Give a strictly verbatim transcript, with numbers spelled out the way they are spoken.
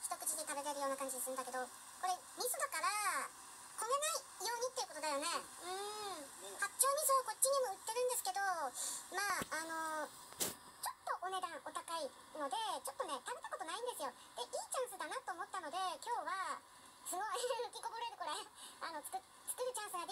一口で食べれるような感じするんだけど、これ味噌だから焦げないようにっていうことだよね。うん八丁味噌こっちにも売ってるんですけど、まああのちょっとお値段お高いのでちょっとね食べたことないんですよ。でいいチャンスだなと思ったので今日はすごい吹きこぼれるこれあの作作るチャンスが